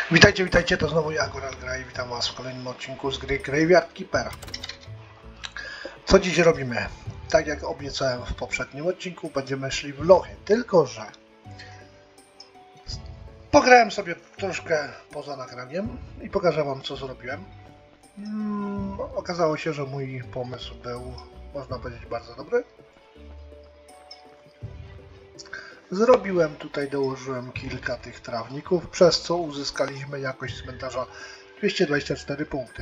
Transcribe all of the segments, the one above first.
Witajcie, witajcie, to znowu ja, Goralgra, i witam was w kolejnym odcinku z gry Graveyard Keeper. Co dziś robimy? Tak jak obiecałem w poprzednim odcinku, będziemy szli w lochy, tylko że pograłem sobie troszkę poza nagraniem i pokażę wam, co zrobiłem. Okazało się, że mój pomysł był, można powiedzieć, bardzo dobry. Zrobiłem tutaj, dołożyłem kilka tych trawników, przez co uzyskaliśmy jakość cmentarza 224 punkty.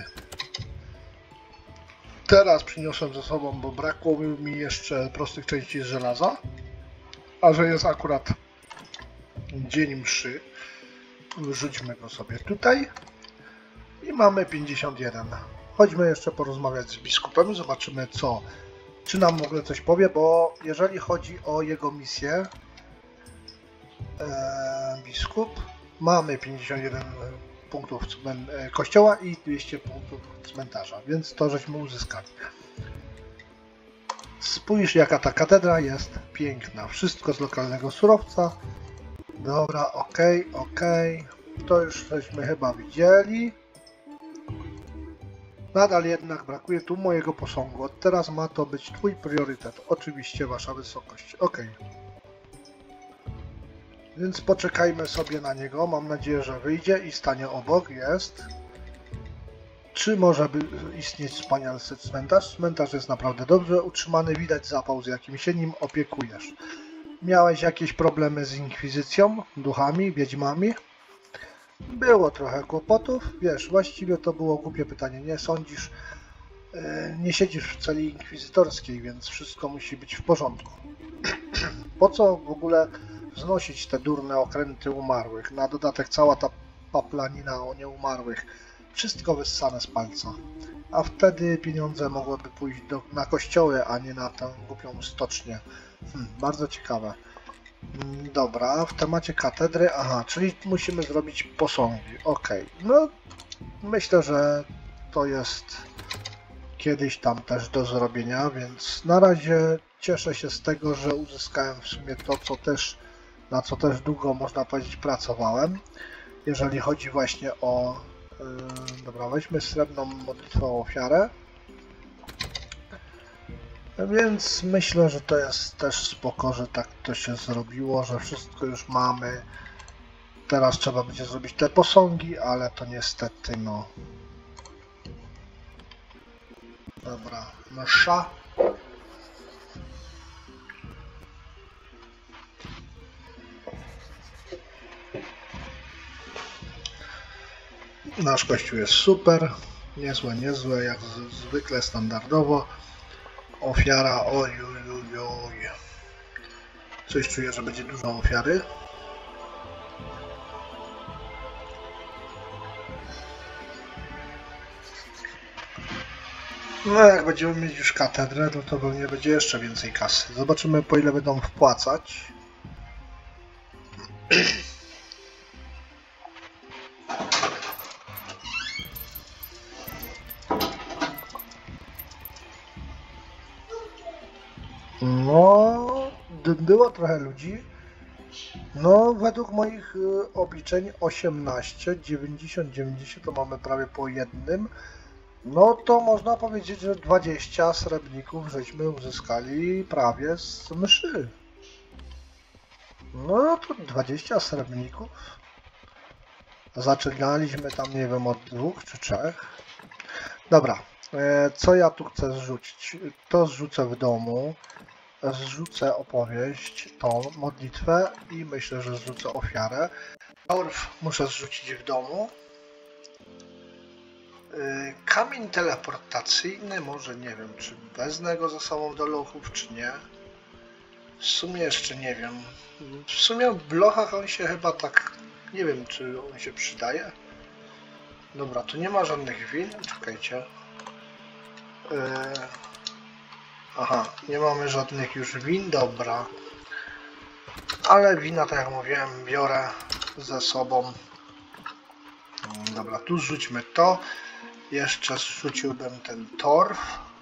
Teraz przyniosłem ze sobą, bo brakło mi jeszcze prostych części z żelaza, a że jest akurat dzień mszy, wrzućmy go sobie tutaj i mamy 51. Chodźmy jeszcze porozmawiać z biskupem, zobaczymy czy nam w ogóle coś powie, bo jeżeli chodzi o jego misję, biskup, mamy 51 punktów kościoła i 200 punktów cmentarza, więc to żeśmy uzyskali. Spójrz, jaka ta katedra jest piękna, wszystko z lokalnego surowca. Dobra, okej. To już żeśmy chyba widzieli. Nadal jednak brakuje tu mojego posągu. Od teraz ma to być twój priorytet. Oczywiście, wasza wysokość. Okej. Więc poczekajmy sobie na niego. Mam nadzieję, że wyjdzie i stanie obok. Jest. Czy może istnieć wspaniały cmentarz? Cmentarz jest naprawdę dobrze utrzymany. Widać zapał, z jakim się nim opiekujesz. Miałeś jakieś problemy z inkwizycją, duchami, wiedźmami? Było trochę kłopotów. Wiesz, właściwie to było głupie pytanie. Nie sądzisz, nie siedzisz w celi inkwizytorskiej, więc wszystko musi być w porządku. Po co w ogóle wznosić te durne okręty umarłych? Na dodatek cała ta paplanina o nieumarłych. Wszystko wyssane z palca. A wtedy pieniądze mogłyby pójść na kościoły, a nie na tę głupią stocznię. Bardzo ciekawe. Dobra, w temacie katedry, czyli musimy zrobić posągi. Okej. No myślę, że to jest kiedyś tam też do zrobienia, więc na razie cieszę się z tego, że uzyskałem w sumie to, na co też długo, można powiedzieć, pracowałem. Jeżeli chodzi właśnie o... dobra, weźmy srebrną modlitwę o ofiarę. Więc myślę, że to jest też spoko, że tak to się zrobiło, że wszystko już mamy. Teraz trzeba będzie zrobić te posągi, ale to niestety no... Dobra, msza. Nasz kościół jest super, niezłe, jak zwykle standardowo. Ofiara, oj. Coś czuję, że będzie dużo ofiary. No jak będziemy mieć już katedrę, no to pewnie będzie jeszcze więcej kasy. Zobaczymy, po ile będą wpłacać. No, było trochę ludzi. No, według moich obliczeń 18, 90 to mamy prawie po jednym. No to można powiedzieć, że 20 srebrników żeśmy uzyskali prawie z mszy. No to 20 srebrników. Zaczynaliśmy tam, nie wiem, od 2 czy 3. Dobra, co ja tu chcę zrzucić? To zrzucę w domu. Zrzucę opowieść, tą modlitwę i myślę, że zrzucę ofiarę. Torf muszę zrzucić w domu. Kamień teleportacyjny, może nie wiem, czy wezmę go ze sobą do lochów, czy nie. W sumie jeszcze nie wiem. W sumie w lochach on się chyba tak, nie wiem, czy on się przydaje. Dobra, tu nie ma żadnych win, czekajcie. Nie mamy żadnych już win, dobra. Ale wina, tak jak mówiłem, biorę ze sobą. Dobra, tu zrzućmy to. Jeszcze zrzuciłbym ten torf,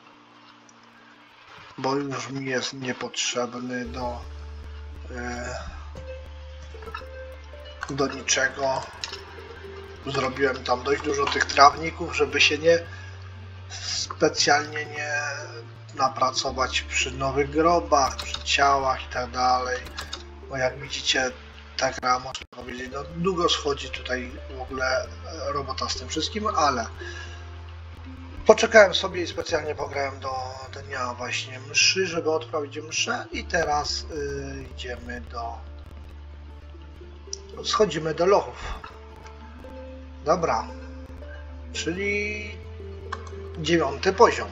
bo już mi jest niepotrzebny do niczego. Zrobiłem tam dość dużo tych trawników, żeby się specjalnie nie napracować przy nowych grobach, przy ciałach i tak dalej. Bo jak widzicie, ta gra, można powiedzieć, no długo schodzi tutaj w ogóle robota z tym wszystkim, ale poczekałem sobie i specjalnie pograłem do dnia właśnie mszy, żeby odprawić mszę i teraz idziemy schodzimy do lochów. Dobra, czyli 9. poziom.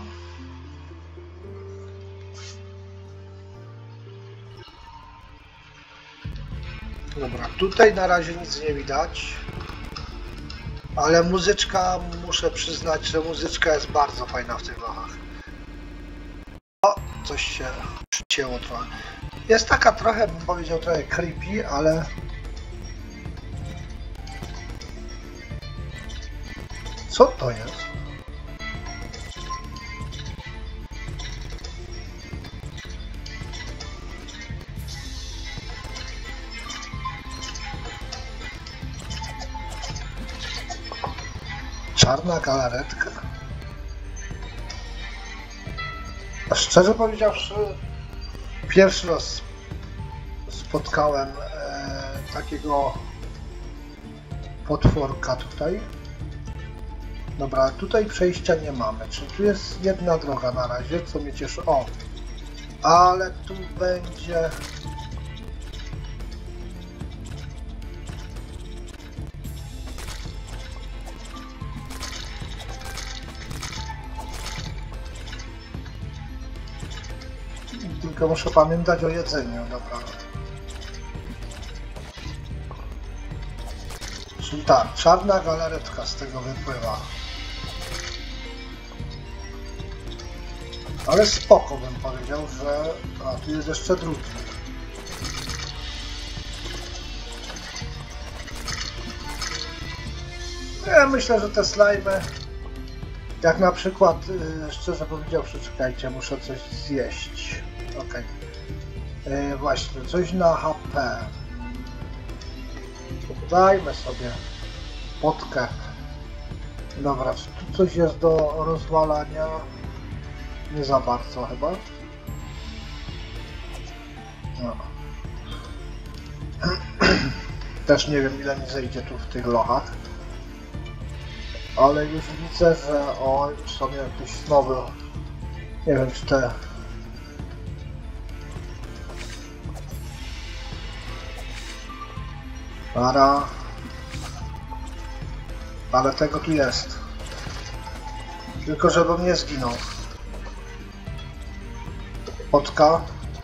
Dobra, tutaj na razie nic nie widać, ale muzyczka, muszę przyznać, że muzyczka jest bardzo fajna w tych lochach. O, coś się przycięło trochę. Jest taka trochę, bym powiedział, trochę creepy, ale co to jest? Czarna galaretka? A szczerze powiedziawszy, pierwszy raz spotkałem takiego potworka tutaj. Dobra, tutaj przejścia nie mamy, czyli tu jest jedna droga na razie, co mnie cieszy. O! Ale tu będzie... Tylko muszę pamiętać o jedzeniu, dobra. Czyli tak, czarna galaretka z tego wypływa. Ale spoko bym powiedział, że... A, tu jest jeszcze drugi. Ja myślę, że te slajmy... Jak na przykład, szczerze powiedziawszy, czekajcie, muszę coś zjeść. Okej. Właśnie, coś na HP. Dajmy sobie potkę. Dobra, czy tu coś jest do rozwalania? Nie za bardzo chyba. No. Też nie wiem, ile mi zejdzie tu w tych lochach. Ale już widzę, że już są jakieś nowe. Nie wiem, czy te... Para. Ale tego tu jest. Tylko żebym nie zginął. Potka.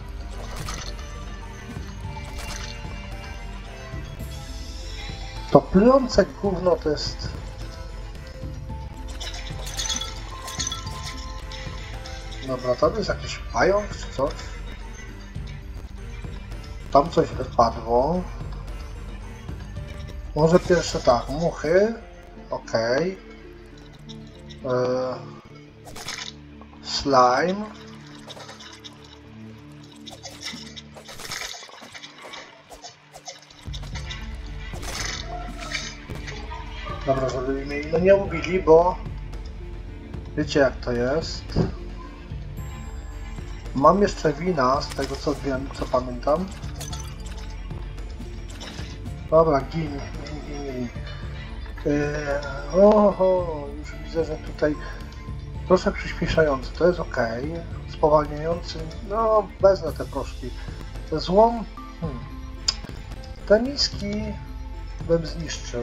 To plujące gówno to jest... Dobra, tam jest jakiś pająk czy coś? Tam coś wypadło. Może pierwsze tak, muchy. Okej. Slime. Dobra, żeby mnie no nie ubili, bo wiecie jak to jest. Mam jeszcze wina, z tego co wiem, co pamiętam. Dobra, gin. Oho, już widzę, że tutaj proszek przyspieszający, to jest ok. Spowalniający, no wezmę te proszki. Złom, te miski bym zniszczył.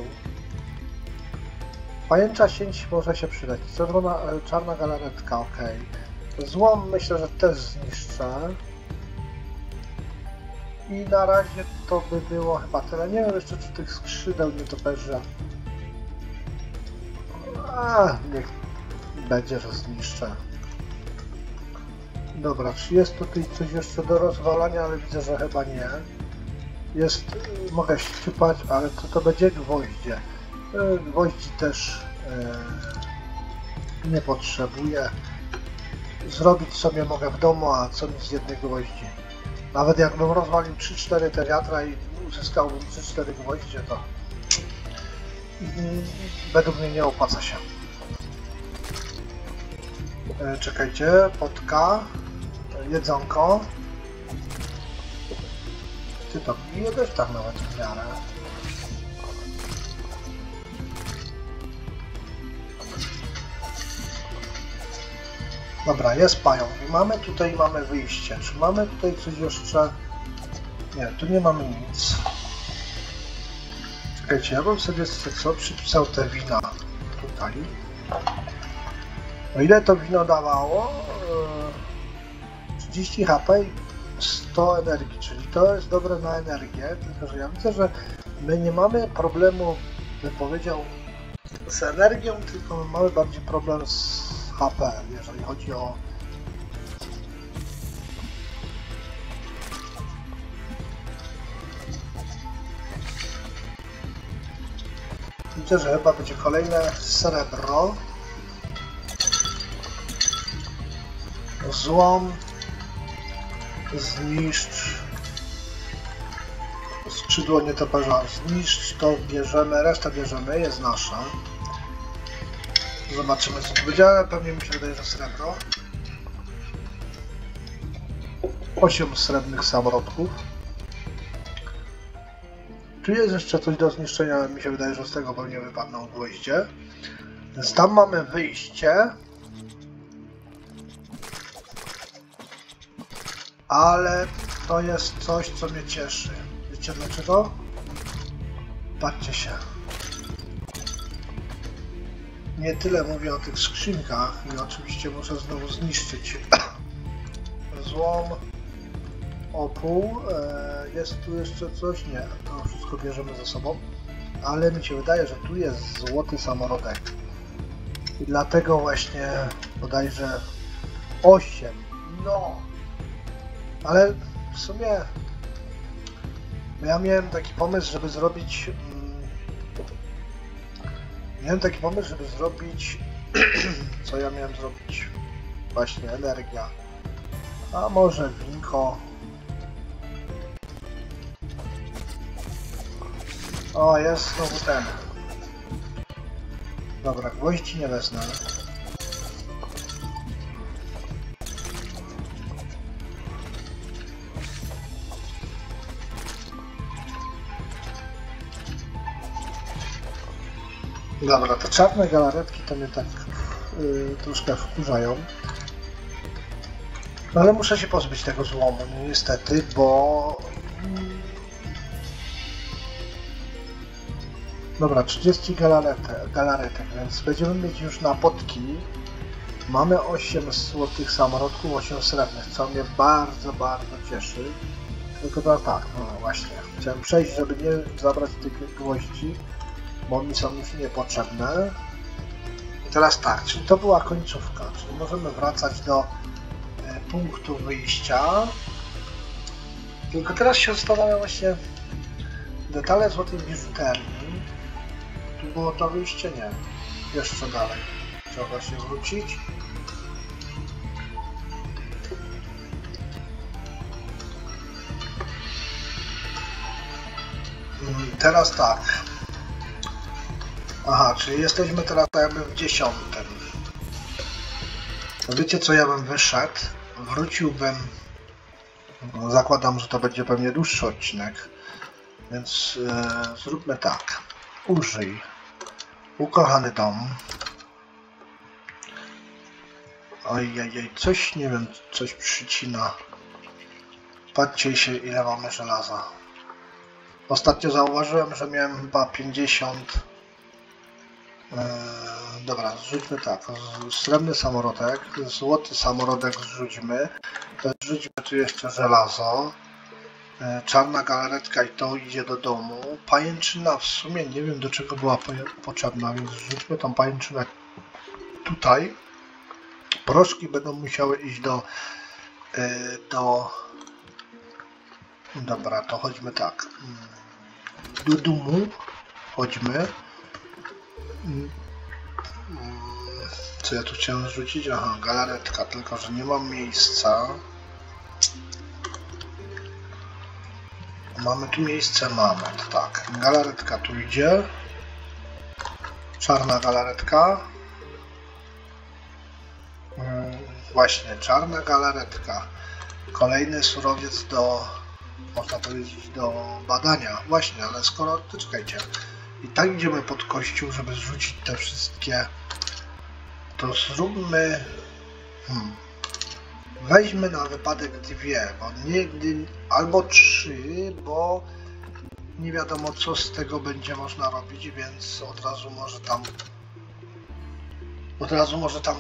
Pajęcza sieć może się przydać. Czarna galaretka, ok. Złom myślę, że też zniszczę. I na razie to by było chyba tyle. Nie wiem jeszcze, czy tych skrzydeł nie toperzę. Niech będzie, że zniszczę. Dobra, czy jest tutaj coś jeszcze do rozwalania, ale widzę, że chyba nie. Jest, mogę ściupać, ale co to będzie? Gwoździe. Gwoździ też nie potrzebuję. Zrobić sobie mogę w domu, a co mi z jednej gwoździ. Nawet jakbym rozwalił 3-4 te wiatra i uzyskałbym 3-4 gwoździe, to według mnie nie opłaca się. Czekajcie, potka, jedzonko. Ty to bije też tak nawet w miarę. Dobra, jest pająk i mamy tutaj wyjście. Czy mamy tutaj coś jeszcze? Nie, tu nie mamy nic. Czekajcie, ja bym sobie przypisał te wina tutaj. O ile to wino dawało? 30 HP i 100 energii, czyli to jest dobre na energię, tylko że ja widzę, że my nie mamy problemu, bym powiedział, z energią, tylko mamy bardziej problem z HP, jeżeli chodzi o... Widzę, że chyba będzie kolejne srebro. Złom. Zniszcz. Skrzydło nietoperza. Zniszcz, to bierzemy, resztę bierzemy, jest nasza. Zobaczymy, co tu będzie, ale pewnie mi się wydaje, że srebro. 8 srebrnych samorodków. Tu jest jeszcze coś do zniszczenia, ale mi się wydaje, że z tego pewnie wypadną gwoździe. Więc tam mamy wyjście. Ale to jest coś, co mnie cieszy. Wiecie dlaczego? Patrzcie się. Nie tyle mówię o tych skrzynkach i oczywiście muszę znowu zniszczyć złom, opół. Jest tu jeszcze coś? Nie, to wszystko bierzemy ze sobą. Ale mi się wydaje, że tu jest złoty samorodek. I dlatego właśnie bodajże 8. No! Ale w sumie ja miałem taki pomysł, żeby zrobić co ja miałem zrobić? Właśnie energia. A może winko. O, jest znowu ten. Dobra, gwoździ nie wezmę. Dobra, te czarne galaretki to mnie tak troszkę wkurzają. No ale muszę się pozbyć tego złomu, no niestety, bo... Dobra, 30 galaretek, więc będziemy mieć już napotki. Mamy 8 złotych samorodków, 8 srebrnych, co mnie bardzo, bardzo cieszy. Tylko to tak, no właśnie, chciałem przejść, żeby nie zabrać tych gwoździ, bo mi są już niepotrzebne. I teraz tak, czyli to była końcówka, czyli możemy wracać do punktu wyjścia. Tylko teraz się zastanawiam właśnie detale złotej biżuterii. Tu było to wyjście? Nie. Jeszcze dalej. Trzeba się wrócić. Teraz tak. Aha, czyli jesteśmy teraz jakby w 10. Wiecie co, ja bym wyszedł, wróciłbym, no, zakładam, że to będzie pewnie dłuższy odcinek, więc zróbmy tak. Użyj. Ukochany dom. Ojej, coś, nie wiem, coś przycina. Patrzcie się, ile mamy żelaza. Ostatnio zauważyłem, że miałem chyba 50. Dobra, zrzućmy tak. Srebrny samorodek, złoty samorodek zrzućmy. Zrzućmy tu jeszcze żelazo. Czarna galaretka i to idzie do domu. Pajęczyna w sumie nie wiem, do czego była potrzebna, więc zrzućmy tą pajęczynę tutaj. Proszki będą musiały iść do... Dobra, to chodźmy tak. Do domu. Chodźmy. Co ja tu chciałem zrzucić? Aha, galaretka, tylko że nie mam miejsca. Mamy tu miejsce, mamy. Tak, galaretka tu idzie. Czarna galaretka. Właśnie, czarna galaretka. Kolejny surowiec do, można powiedzieć, do badania. Właśnie, ale skoro, to czekajcie. I tak idziemy pod kościół, żeby zrzucić te wszystkie, to zróbmy... Weźmy na wypadek 2, bo nigdy, albo 3, bo nie wiadomo co z tego będzie można robić, więc od razu może tam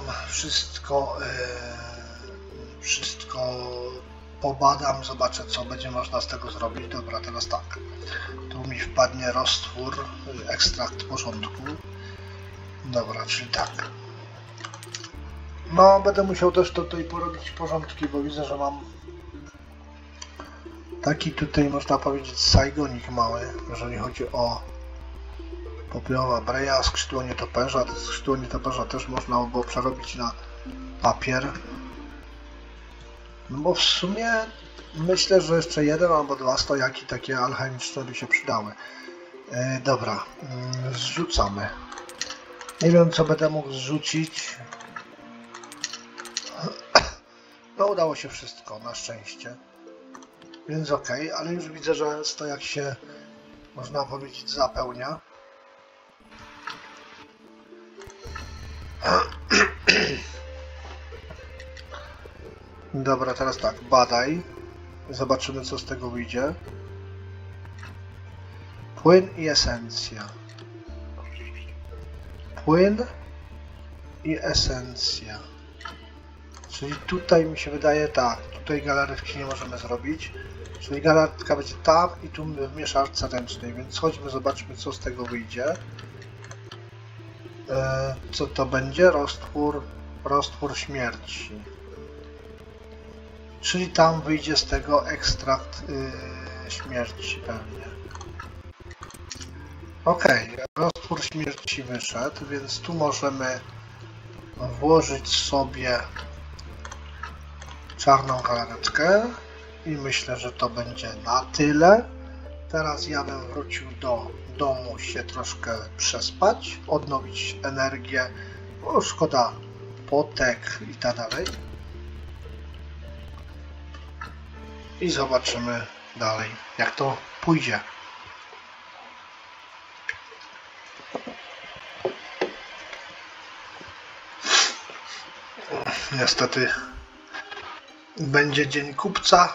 wszystko pobadam, zobaczę co będzie można z tego zrobić. Dobra, teraz tak, tu mi wpadnie roztwór, ekstrakt porządku. Dobra, czyli tak. No, będę musiał też tutaj porobić porządki, bo widzę, że mam taki tutaj, można powiedzieć, sajgonik mały, jeżeli chodzi o popioła breja, skrzydło nietoperza. To skrzydło nietoperza też można było przerobić na papier. No bo w sumie myślę, że jeszcze 1 albo 2 stojaki takie alchemiczne by się przydały. Dobra, zrzucamy. Nie wiem co będę mógł zrzucić. No udało się wszystko, na szczęście. Więc ok, ale już widzę, że stojak się, można powiedzieć, zapełnia. Dobra, teraz tak, badaj. Zobaczymy co z tego wyjdzie. Płyn i esencja. Płyn i esencja. Czyli tutaj mi się wydaje tak, tutaj galaretki nie możemy zrobić. Czyli galaretka będzie tam i tu w mieszarce ręcznej, więc chodźmy, zobaczmy co z tego wyjdzie. Co to będzie? Roztwór śmierci. Czyli tam wyjdzie z tego ekstrakt śmierci pewnie. Ok, roztwór śmierci wyszedł, więc tu możemy włożyć sobie czarną galaretkę i myślę, że to będzie na tyle. Teraz ja bym wrócił do domu się troszkę przespać, odnowić energię, bo szkoda potek i tak dalej. I zobaczymy dalej, jak to pójdzie. Niestety będzie dzień kupca,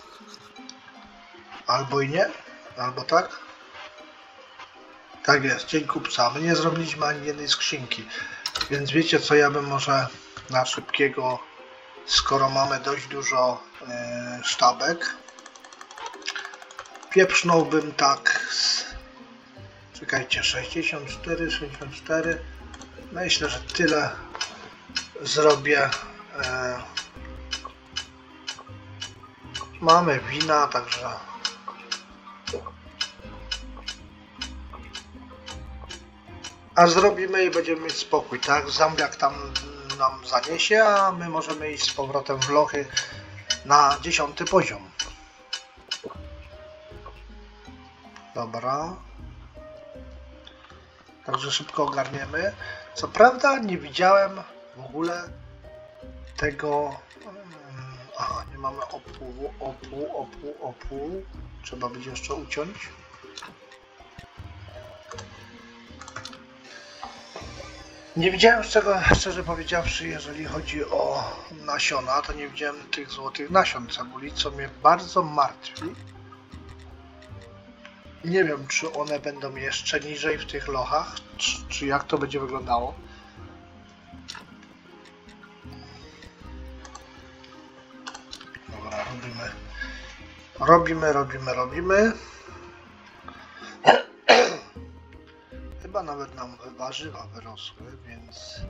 albo i nie, albo tak. Tak jest, dzień kupca. My nie zrobiliśmy ani jednej skrzynki, więc wiecie co, ja bym może na szybkiego, skoro mamy dość dużo sztabek, pieprznąłbym tak z, czekajcie, 64, myślę, że tyle zrobię. Mamy wina, także a zrobimy i będziemy mieć spokój, tak? Zombiak tam nam zaniesie, a my możemy iść z powrotem w lochy na 10. poziom. Dobra. Także szybko ogarniemy. Co prawda nie widziałem w ogóle tego... Aha, nie mamy opół. Trzeba będzie jeszcze uciąć. Nie widziałem z czego, szczerze powiedziawszy, jeżeli chodzi o nasiona, to nie widziałem tych złotych nasion cebuli, co mnie bardzo martwi. Nie wiem, czy one będą jeszcze niżej w tych lochach, czy jak to będzie wyglądało. Dobra, robimy. Chyba nawet nam warzywa wyrosły, więc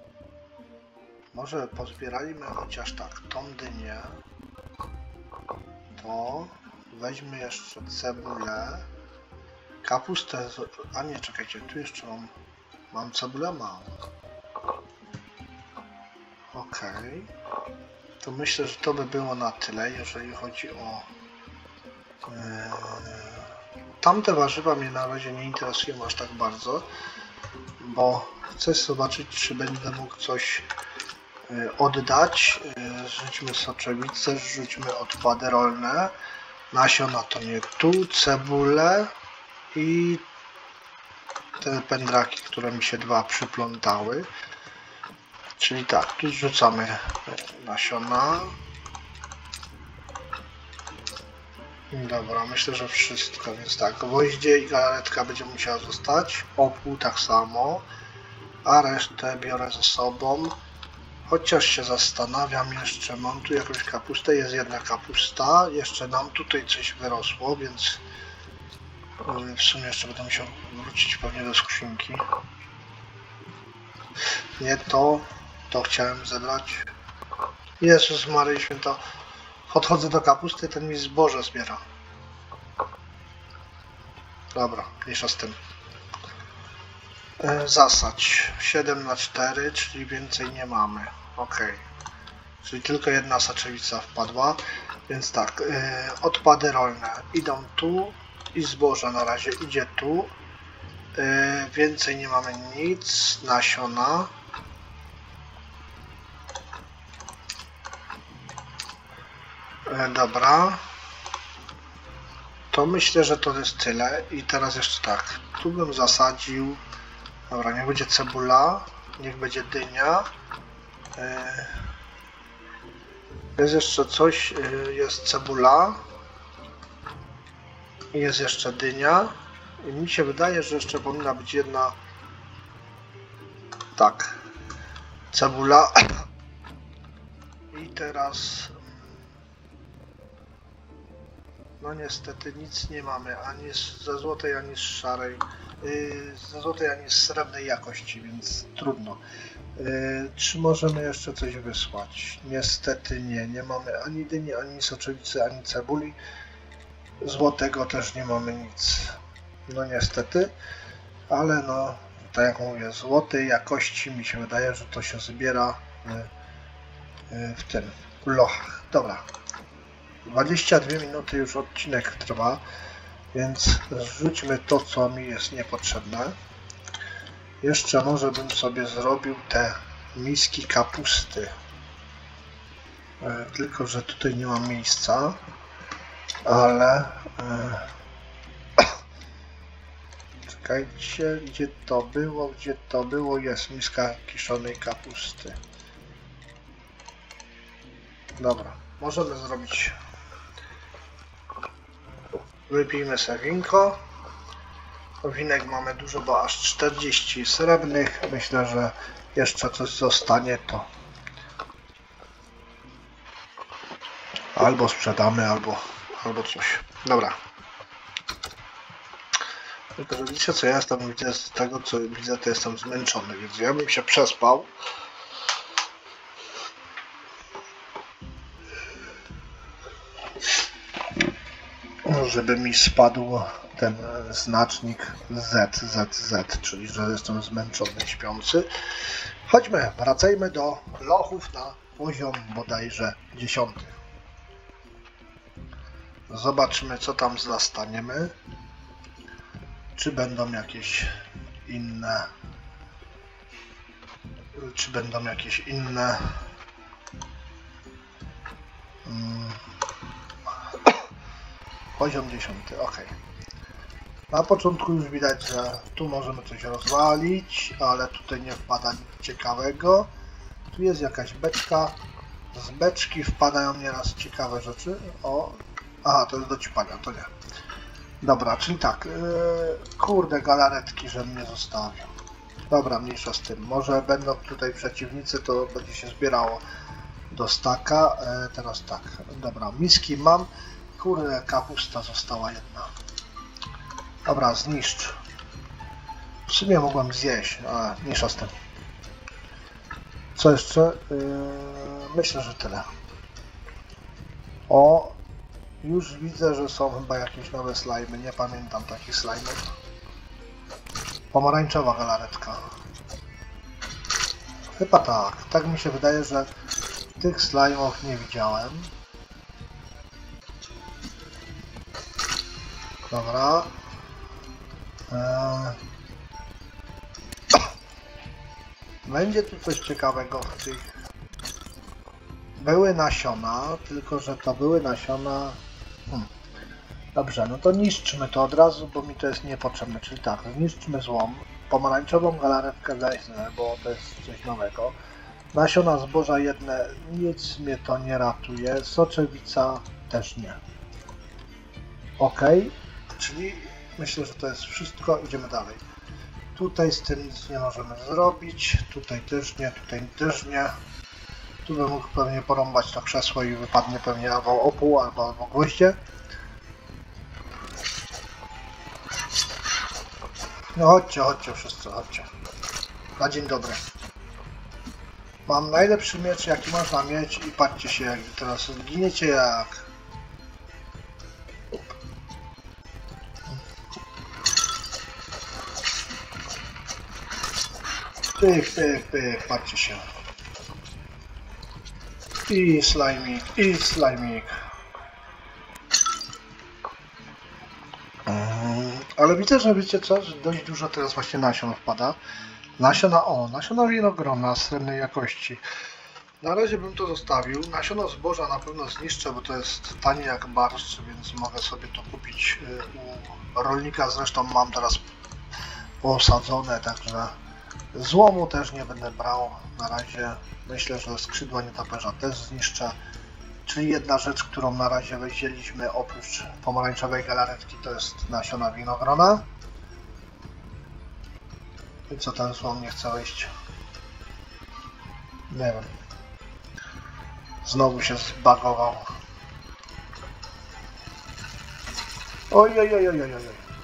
może pozbierajmy chociaż tak tą dynię. To weźmy jeszcze cebulę, kapustę, a nie, czekajcie, tu jeszcze mam cebulę małą. Ok, to myślę, że to by było na tyle, jeżeli chodzi o tamte warzywa mnie na razie nie interesują aż tak bardzo. bo chcę zobaczyć, czy będę mógł coś oddać. Rzućmy soczewicę, rzućmy odpady rolne, nasiona to nie tu, cebulę i te pędraki, które mi się dwa przyplątały. Czyli tak, tu rzucamy nasiona. Dobra, myślę, że wszystko, więc tak, gwoździe i galaretka będzie musiała zostać, opół tak samo, a resztę biorę ze sobą. Chociaż się zastanawiam jeszcze, mam tu jakąś kapustę, jest jedna kapusta, jeszcze nam tutaj coś wyrosło, więc w sumie jeszcze będę musiał wrócić pewnie do skrzynki. Nie to chciałem zebrać. Jezus Maryjo Święta, podchodzę do kapusty, ten mi zboże zbiera. Dobra, mniejsza z tym. Zasadź 7×4, czyli więcej nie mamy. Ok. Czyli tylko jedna saczewica wpadła. Więc tak, odpady rolne idą tu i zboże na razie idzie tu. Więcej nie mamy nic. Nasiona. Dobra. To myślę, że to jest tyle. I teraz jeszcze tak. Tu bym zasadził. Dobra, niech będzie cebula, niech będzie dynia. Jest jeszcze coś, jest cebula. Jest jeszcze dynia. I mi się wydaje, że jeszcze powinna być jedna. Tak. Cebula. I teraz. No niestety nic nie mamy, ani ze złotej, ani z szarej. Ze złotej, ani z srebrnej jakości, więc trudno. Czy możemy jeszcze coś wysłać? Niestety nie. Nie mamy ani dyni, ani soczewicy, ani cebuli. Złotego też nie mamy nic. No niestety. Ale no, tak jak mówię, złotej jakości mi się wydaje, że to się zbiera w tym lochach. Dobra. 22 minuty już odcinek trwa, więc zrzućmy to, co mi jest niepotrzebne. Jeszcze może bym sobie zrobił te miski kapusty. Tylko że tutaj nie mam miejsca, ale czekajcie, gdzie to było, jest miska kiszonej kapusty. Dobra, możemy zrobić. Wypijmy sobie winko. Winek mamy dużo, bo aż 40 srebrnych. Myślę, że jeszcze coś zostanie, to albo sprzedamy, albo coś. Dobra. Tylko, że widzicie, co ja jestem, widzę z tego, co widzę, to jestem zmęczony, więc ja bym się przespał. Żeby mi spadł ten znacznik ZZZ, czyli że jestem zmęczony, śpiący. Chodźmy, wracajmy do lochów na poziom bodajże 10. Zobaczmy, co tam zastaniemy. Czy będą jakieś inne... Poziom 10, ok. Na początku już widać, że tu możemy coś rozwalić, ale tutaj nie wpada nic ciekawego. Tu jest jakaś beczka. Z beczki wpadają nieraz ciekawe rzeczy. O, aha, to jest do ćpania, to nie. Dobra, czyli tak. Kurde, galaretki, że mnie zostawił. Dobra, mniejsza z tym. Może będą tutaj przeciwnicy, to będzie się zbierało do staka. Teraz tak. Dobra, miski mam. Kurde, kapusta została jedna. Dobra, zniszcz. W sumie mogłem zjeść, ale mniejsza z tym. Co jeszcze? Myślę, że tyle. O, już widzę, że są chyba jakieś nowe slajmy. Nie pamiętam takich slajmów. Pomarańczowa galaretka. Chyba tak. Tak mi się wydaje, że tych slajmów nie widziałem. Dobra. Będzie tu coś ciekawego w tych... Były nasiona, tylko że to były nasiona... Dobrze, no to niszczmy to od razu, bo mi to jest niepotrzebne. Czyli tak, zniszczmy złom. Pomarańczową galaretkę weźmę, bo to jest coś nowego. Nasiona zboża jedne, nic mnie to nie ratuje. Soczewica też nie. Ok, czyli myślę, że to jest wszystko. Idziemy dalej. Tutaj z tym nic nie możemy zrobić. Tutaj też nie, tutaj też nie. Tu bym mógł pewnie porąbać to krzesło i wypadnie pewnie albo opół, albo gwoździe. No chodźcie, chodźcie wszyscy, chodźcie. Na dzień dobry. Mam najlepszy miecz, jaki można mieć i patrzcie się, jak teraz giniecie jak... Pych, pych, pych, patrzcie się. I slajmik, i slajmik. Ale widzę, że wiecie co, że dość dużo teraz właśnie nasion wpada. Nasiona winogrona srebrnej jakości. Na razie bym to zostawił. Nasiona zboża na pewno zniszczę, bo to jest tanie jak barszcz, więc mogę sobie to kupić u rolnika. Zresztą mam teraz posadzone, także złomu też nie będę brał. Na razie myślę, że skrzydła nietoperza też zniszczę. Czyli jedna rzecz, którą na razie wzięliśmy oprócz pomarańczowej galaretki, to jest nasiona winogrona. I co ten złom nie chce wejść? Nie wiem. Znowu się zbagował. Oj, oj, oj, oj, oj, oj.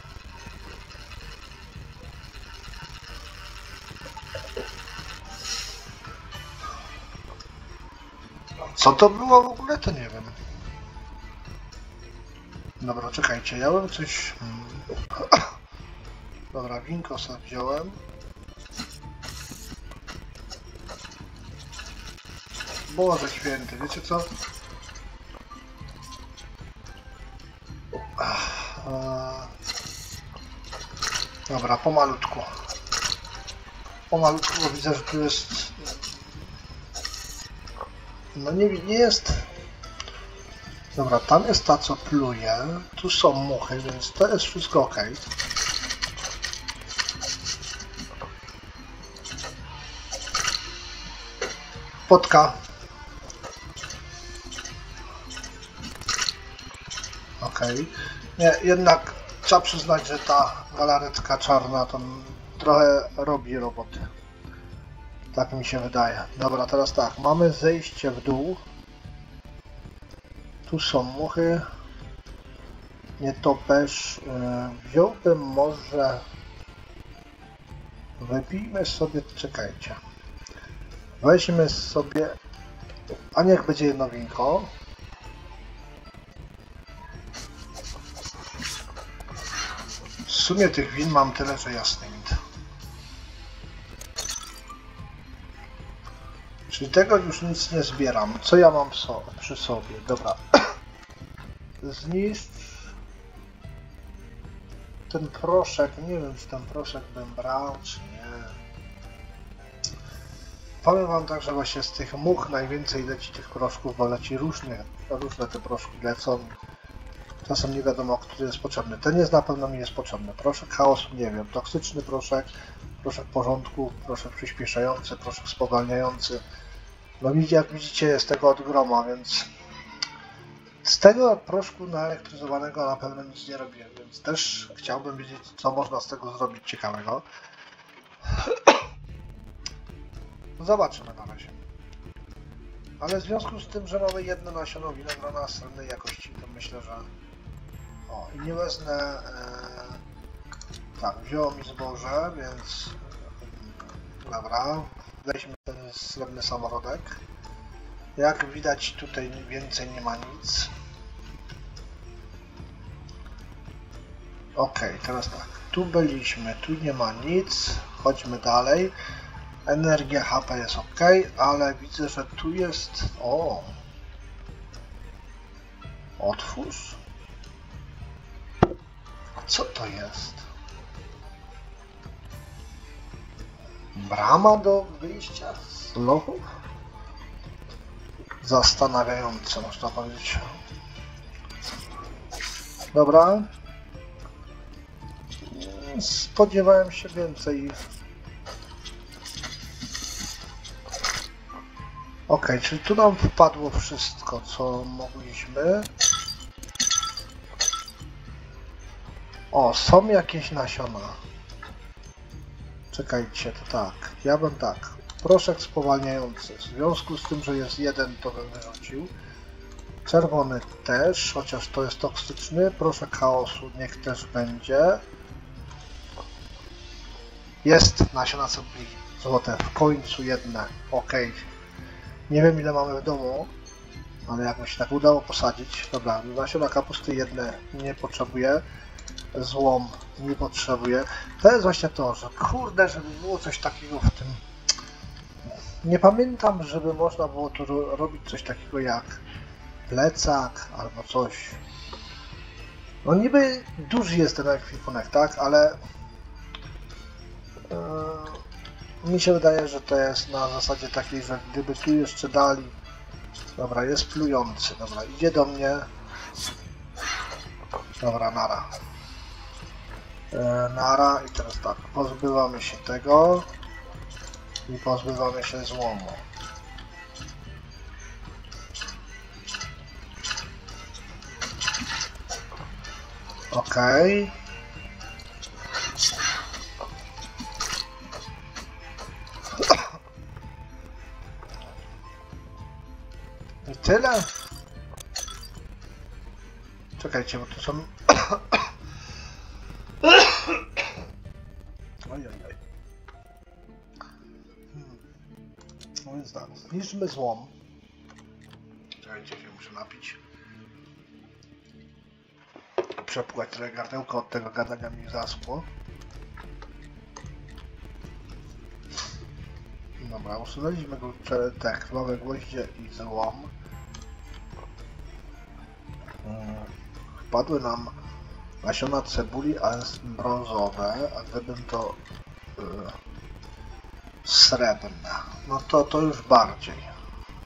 Co to było w ogóle, to nie wiem. Dobra, czekajcie, ja bym coś... Dobra, winko sobie wziąłem. Boże święty, wiecie co? Dobra, pomalutku. Pomalutku, bo widzę, że tu jest... No nie jest... Dobra, tam jest ta, co pluje. Tu są muchy, więc to jest wszystko ok. Potka. Ok. Nie, jednak trzeba przyznać, że ta galaretka czarna to trochę robi roboty. Tak mi się wydaje. Dobra, teraz tak, mamy zejście w dół. Tu są muchy. Nietoperz. Wziąłbym może... Wypijmy sobie... Czekajcie. Weźmy sobie... A niech będzie jedno winko. W sumie tych win mam tyle, że jasny win. Czyli tego już nic nie zbieram. Co ja mam przy sobie? Dobra. Zniszcz ten proszek. Nie wiem, czy ten proszek bym brał, czy nie. Powiem wam tak, że właśnie z tych much najwięcej leci tych proszków, bo leci różne te proszki lecą. Czasem nie wiadomo, który jest potrzebny. Ten jest na pewno mi jest potrzebny. Proszek chaosu, nie wiem. Toksyczny proszek, proszek porządku, proszek przyspieszający, proszek spowalniający. No jak widzicie, jest tego od groma, więc z tego proszku naelektryzowanego na pewno nic nie robiłem, więc też chciałbym wiedzieć, co można z tego zrobić ciekawego. Zobaczymy na razie. Ale w związku z tym, że mamy jedno nasiono winogrona srebrnej jakości, to myślę, że... O, i nie wezmę... Tak, wzięło mi zboże, więc... Dobra, weźmy ten srebrny samorodek. Jak widać, tutaj więcej nie ma nic. Ok, teraz tak, tu byliśmy, tu nie ma nic, chodźmy dalej. Energia HP jest ok, ale widzę, że tu jest... O! Otwórz? A co to jest? Brama do wyjścia z lochów? Zastanawiające, można powiedzieć. Dobra. Spodziewałem się więcej. Ok, czyli tu nam wpadło wszystko, co mogliśmy. O, są jakieś nasiona. Czekajcie, to tak. Ja bym tak. Proszek spowalniający. W związku z tym, że jest jeden, to bym wyrzucił. Czerwony też, chociaż to jest toksyczny. Proszek chaosu niech też będzie. Jest nasiona cebuli złote. W końcu jedne. Ok. Nie wiem ile mamy w domu, ale jak mi się tak udało posadzić. Dobra, nasiona kapusty jedne nie potrzebuję. Złom nie potrzebuję. To jest właśnie to, że kurde, żeby było coś takiego w tym. Nie pamiętam, żeby można było tu robić coś takiego jak plecak albo coś. No niby duży jest ten ekwipunek, tak? Ale mi się wydaje, że to jest na zasadzie takiej, że gdyby tu jeszcze dali. Dobra, jest plujący. Dobra, idzie do mnie. Dobra, nara. Nara i teraz tak, pozbywamy się tego i pozbywamy się złomu. Ok. I tyle? Czekajcie, bo tu są... Ojej. No więc tak, zniszczmy złom. Czekajcie, się muszę napić. Przepłać trochę gardełko, od tego gadania mi zaschło. Dobra, usunęliśmy te krwawe gwoździe i złom. Wpadły nam nasiona cebuli, ale brązowe, a gdybym to srebrne, no to już bardziej.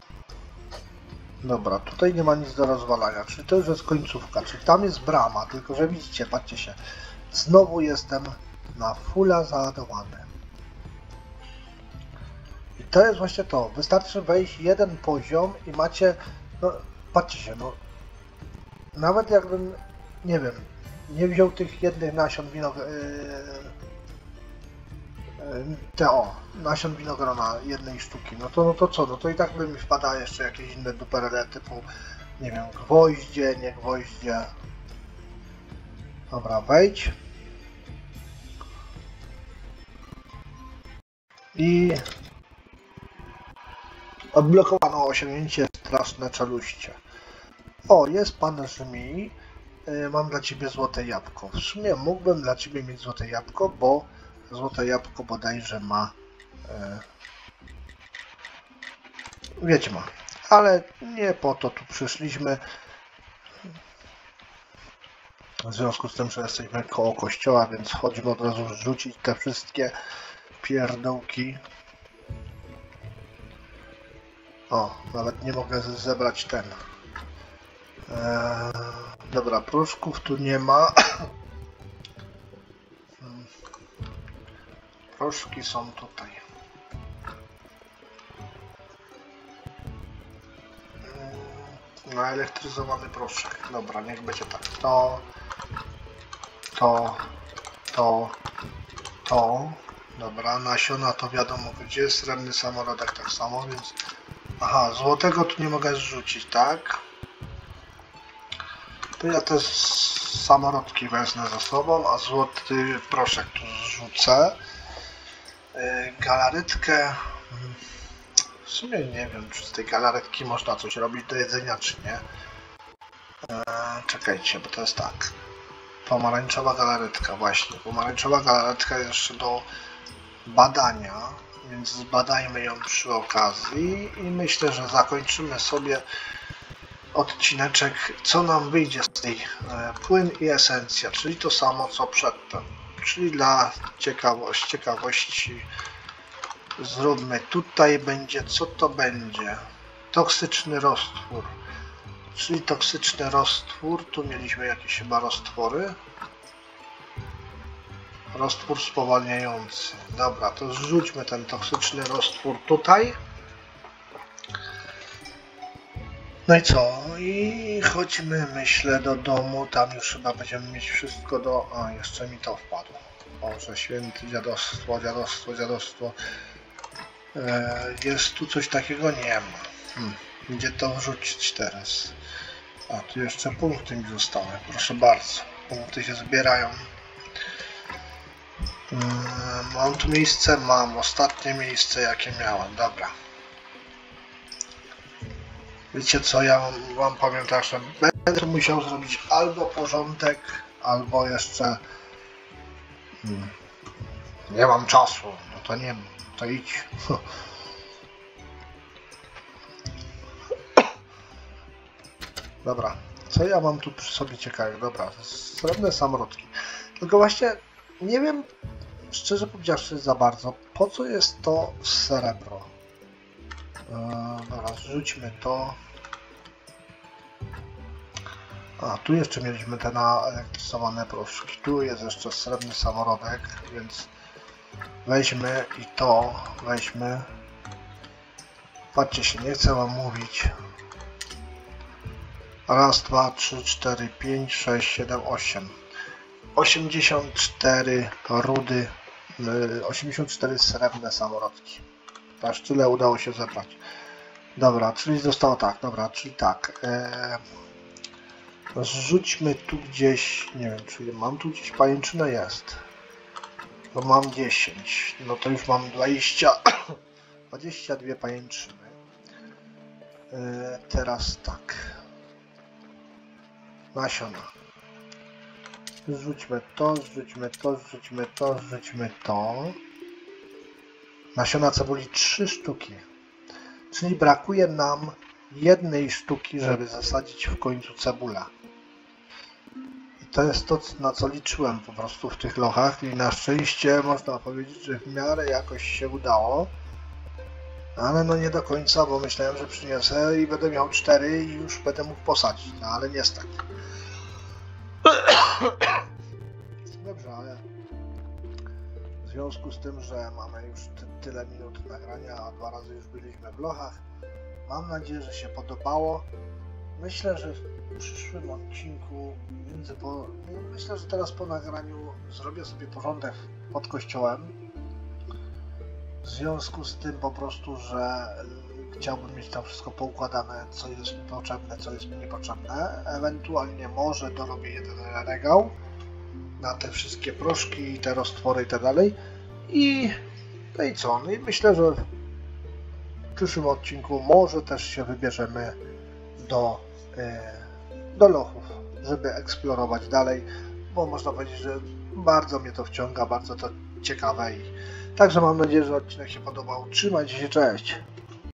Dobra, tutaj nie ma nic do rozwalania, czyli to już jest końcówka, czyli tam jest brama, tylko że widzicie, patrzcie się, znowu jestem na fulla załadowany. I to jest właśnie to, wystarczy wejść jeden poziom i macie, no patrzcie się, no nawet jakbym, nie wiem, nie wziął tych jednych nasion nasion winogrona jednej sztuki, no to co, no to i tak by mi wpada jeszcze jakieś inne duperele typu, nie wiem, gwoździe, nie gwoździe. Dobra, wejdź. I odblokowano osiągnięcie straszne czeluście. O, jest pan Żmi. Mam dla ciebie złote jabłko. W sumie mógłbym dla ciebie mieć złote jabłko, bo złote jabłko bodajże ma wiedźma. Ale nie po to tu przyszliśmy. W związku z tym, że jesteśmy koło kościoła, więc wchodzimy od razu rzucić te wszystkie pierdółki. O, nawet nie mogę zebrać ten. Dobra, proszków tu nie ma. Proszki są tutaj. Naelektryzowany proszek. Dobra, niech będzie tak. To. Dobra, nasiona to wiadomo gdzie. Srebrny samorodek tak samo, więc... Aha, złotego tu nie mogę zrzucić, tak? To ja te samorodki wezmę ze sobą, a złoty proszek tu zrzucę. Galaretkę... W sumie nie wiem, czy z tej galaretki można coś robić do jedzenia, czy nie. Czekajcie, bo to jest tak. Pomarańczowa galaretka, właśnie. Pomarańczowa galaretka jest jeszcze do badania, więc zbadajmy ją przy okazji i myślę, że zakończymy sobie odcineczek, co nam wyjdzie z tej płyn i esencja, czyli to samo co przedtem. Czyli dla ciekawości zróbmy. Tutaj będzie, co to będzie? Toksyczny roztwór. Czyli toksyczny roztwór. Tu mieliśmy jakieś chyba roztwory. Roztwór spowalniający. Dobra, to zrzućmy ten toksyczny roztwór tutaj. No i co? I chodźmy, myślę, do domu. Tam już chyba będziemy mieć wszystko do... A, jeszcze mi to wpadło. Boże święty, dziadostwo, dziadostwo, dziadostwo. Jest tu coś takiego? Nie ma. Gdzie to wrzucić teraz? A, tu jeszcze punkty mi zostały. Proszę bardzo. Punkty się zbierają. Mam tu miejsce? Mam. Ostatnie miejsce, jakie miałem. Dobra. Wiecie co, ja wam powiem tak, że będę musiał zrobić albo porządek, albo jeszcze... Nie mam czasu. No to nie, to idź. Dobra. Co ja mam tu przy sobie ciekawe? Dobra, srebrne samolotki. Tylko właśnie nie wiem, szczerze powiedziawszy za bardzo, po co jest to srebro. Dobra, zrzućmy to. A, tu jeszcze mieliśmy te naelektryzowane proszki. Tu jest jeszcze srebrny samorodek, więc weźmy i to weźmy. Patrzcie się, nie chcę wam mówić. Raz, dwa, trzy, cztery, pięć, sześć, siedem, 8. 84 rudy, 84 srebrne samorodki. Aż tyle udało się zebrać. Dobra, czyli zostało tak, dobra, czyli tak. Zrzućmy tu gdzieś, nie wiem, czy mam tu gdzieś pajęczynę? Jest. No mam 10, no to już mam 22 pajęczyny. Teraz tak. Nasiona. Zrzućmy to, zrzućmy to, zrzućmy to, zrzućmy to. Nasiona cebuli 3 sztuki. Czyli brakuje nam jednej sztuki, żeby zasadzić w końcu cebulę. I to jest to, na co liczyłem po prostu w tych lochach i na szczęście można powiedzieć, że w miarę jakoś się udało. Ale no nie do końca, bo myślałem, że przyniosę i będę miał 4 i już będę mógł posadzić, no ale niestety. Dobrze, ale w związku z tym, że mamy już tyle minut nagrania, a 2 razy już byliśmy w lochach, mam nadzieję, że się podobało. Myślę, że w przyszłym odcinku, myślę, że teraz po nagraniu zrobię sobie porządek pod kościołem. W związku z tym po prostu, że chciałbym mieć tam wszystko poukładane, co jest mi potrzebne, co jest mi niepotrzebne. Ewentualnie może dorobię jeden regał na te wszystkie proszki, te roztwory i tak dalej. No i co? No i myślę, że w przyszłym odcinku może też się wybierzemy do lochów, żeby eksplorować dalej, bo można powiedzieć, że bardzo mnie to wciąga, bardzo to ciekawe. Także mam nadzieję, że odcinek się podobał. Trzymajcie się, cześć!